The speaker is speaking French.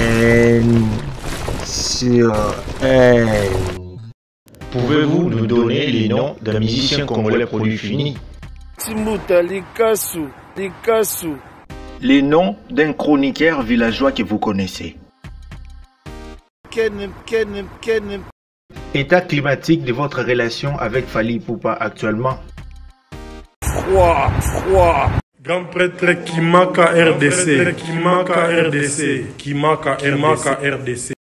N sur N. Pouvez-vous nous donner les noms d'un musicien congolais produit fini? Timuta Likasu, Likasu. Les noms d'un chroniqueur villageois que vous connaissez. Kenem, Kenem, Kenem. État climatique de votre relation avec Fally Ipupa actuellement. Froid, froid. Grand prêtre Kimaka RDC, Kimaka RDC, Kimaka RDC.